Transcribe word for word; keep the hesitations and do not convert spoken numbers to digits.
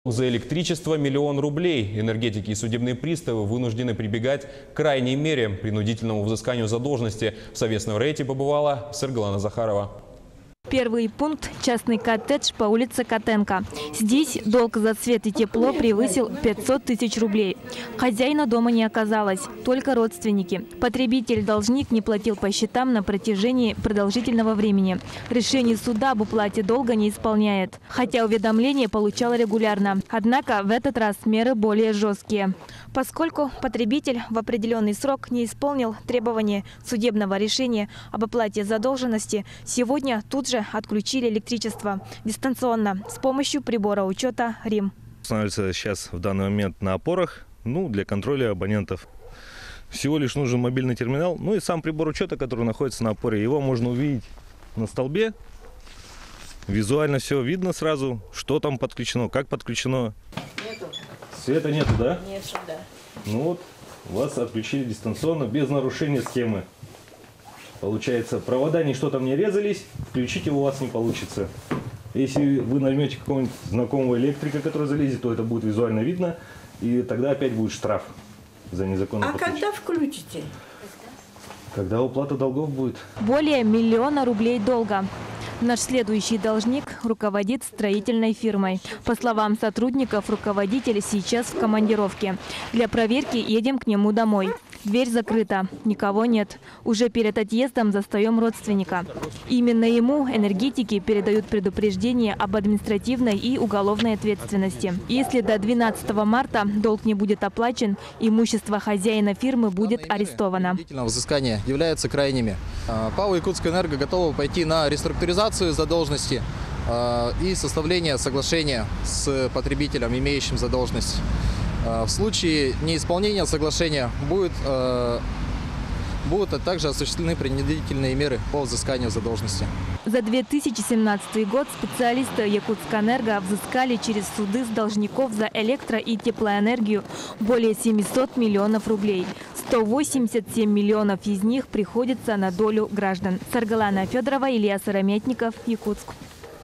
За электричество миллион рублей. Энергетики и судебные приставы вынуждены прибегать к крайней мере – принудительному взысканию задолженности. В совместном рейде побывала Сыргалана Захарова. Первый пункт – частный коттедж по улице Котенко. Здесь долг за свет и тепло превысил пятьсот тысяч рублей. Хозяина дома не оказалось, только родственники. Потребитель-должник не платил по счетам на протяжении продолжительного времени. Решение суда об уплате долга не исполняет. Хотя уведомления получал регулярно. Однако в этот раз меры более жесткие. Поскольку потребитель в определенный срок не исполнил требования судебного решения об оплате задолженности, сегодня тут же отключили электричество дистанционно с помощью прибора учета РИМ. Устанавливается сейчас в данный момент на опорах, ну, для контроля абонентов. Всего лишь нужен мобильный терминал, ну и сам прибор учета, который находится на опоре. Его можно увидеть на столбе. Визуально все видно сразу, что там подключено, как подключено. Нету. Света нету, да? Нет, да. Ну вот, вас отключили дистанционно, без нарушения схемы. Получается, провода ничто там не резались, включить его у вас не получится. Если вы наймете какого-нибудь знакомого электрика, который залезет, то это будет визуально видно, и тогда опять будет штраф за незаконное А подключение. когда включите? Когда уплата долгов будет. Более миллиона рублей долга. Наш следующий должник руководит строительной фирмой. По словам сотрудников, руководитель сейчас в командировке. Для проверки едем к нему домой. Дверь закрыта, никого нет. Уже перед отъездом застаем родственника. Именно ему энергетики передают предупреждение об административной и уголовной ответственности. Если до двенадцатого марта долг не будет оплачен, имущество хозяина фирмы будет арестовано. Взыскания являются крайними. ПАО «Якутская-Энерго» готова пойти на реструктуризацию задолженности и составление соглашения с потребителем, имеющим задолженность. В случае неисполнения соглашения будет, будут также осуществлены принудительные меры по взысканию задолженности. За две тысячи семнадцатый год специалисты «Якутская-Энерго» взыскали через суды с должников за электро- и теплоэнергию более семисот миллионов рублей. сто восемьдесят семь миллионов из них приходится на долю граждан. Сыргалана Федорова, Илья Сыромятников, Якутск.